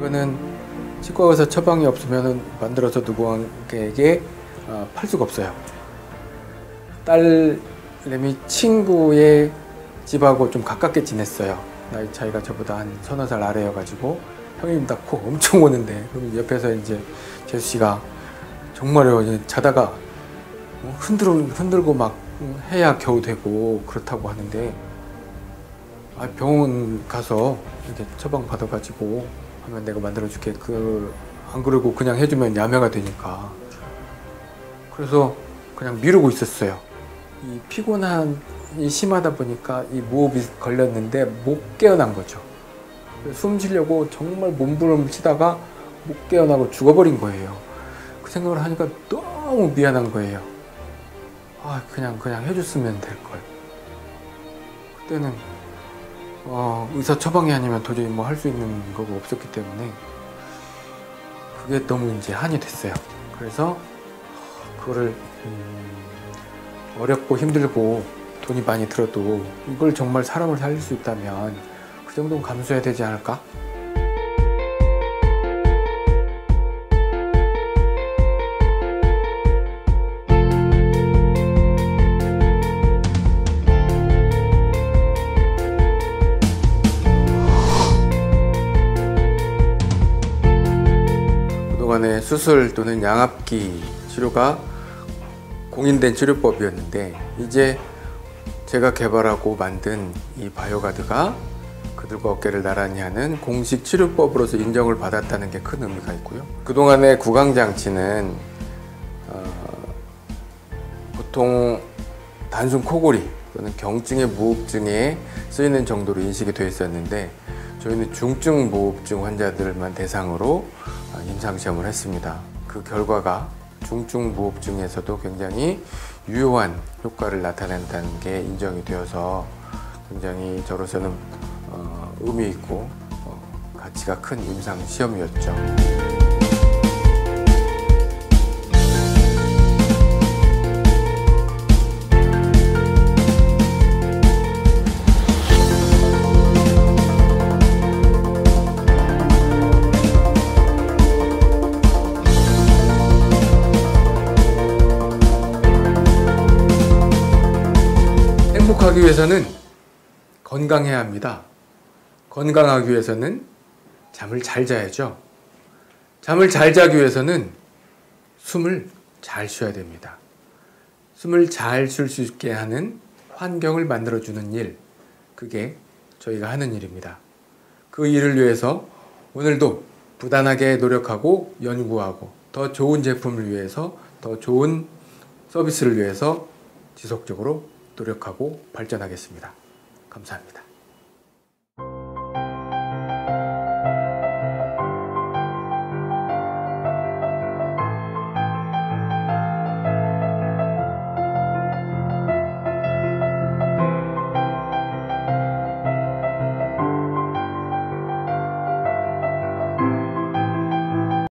이거는 치과 의사 처방이 없으면 만들어서 누구에게 팔 수가 없어요. 딸내미 친구의 집하고 좀 가깝게 지냈어요. 나이 차이가 저보다 한 서너 살 아래여가지고 형님 나 코 엄청 오는데, 그럼 옆에서 이제 재수 씨가 정말요, 자다가 흔들고 막 해야 겨우 되고 그렇다고 하는데, 병원 가서 이렇게 처방 받아가지고 하면 내가 만들어줄게. 안 그러고 그냥 해주면 야매가 되니까. 그래서 그냥 미루고 있었어요. 이 피곤함이 심하다 보니까 이 무호흡이 걸렸는데 못 깨어난 거죠. 숨 쉬려고 정말 몸부림을 치다가 못 깨어나고 죽어버린 거예요. 그 생각을 하니까 너무 미안한 거예요. 그냥 해줬으면 될 걸. 그때는 의사 처방이 아니면 도저히 뭐 할 수 있는 거가 없었기 때문에 그게 너무 이제 한이 됐어요. 그래서 그거를 어렵고 힘들고 돈이 많이 들어도 이걸 정말 사람을 살릴 수 있다면 그 정도는 감수해야 되지 않을까? 그동안의 수술 또는 양압기 치료가 공인된 치료법이었는데, 이제 제가 개발하고 만든 이 바이오가드가 그들과 어깨를 나란히 하는 공식 치료법으로서 인정을 받았다는 게 큰 의미가 있고요. 그동안의 구강장치는 보통 단순 코골이 또는 경증의 무호흡증에 쓰이는 정도로 인식이 되어 있었는데, 저희는 중증 무호흡증 환자들만 대상으로 임상시험을 했습니다. 그 결과가 중증 무호흡증에서도 굉장히 유효한 효과를 나타낸다는 게 인정이 되어서 굉장히 저로서는 의미 있고 가치가 큰 임상시험이었죠. 행복하기 위해서는 건강해야 합니다. 건강하기 위해서는 잠을 잘 자야죠. 잠을 잘 자기 위해서는 숨을 잘 쉬어야 됩니다. 숨을 잘 쉴 수 있게 하는 환경을 만들어주는 일, 그게 저희가 하는 일입니다. 그 일을 위해서 오늘도 부단하게 노력하고 연구하고 더 좋은 제품을 위해서, 더 좋은 서비스를 위해서 지속적으로 노력하고 발전하겠습니다. 감사합니다.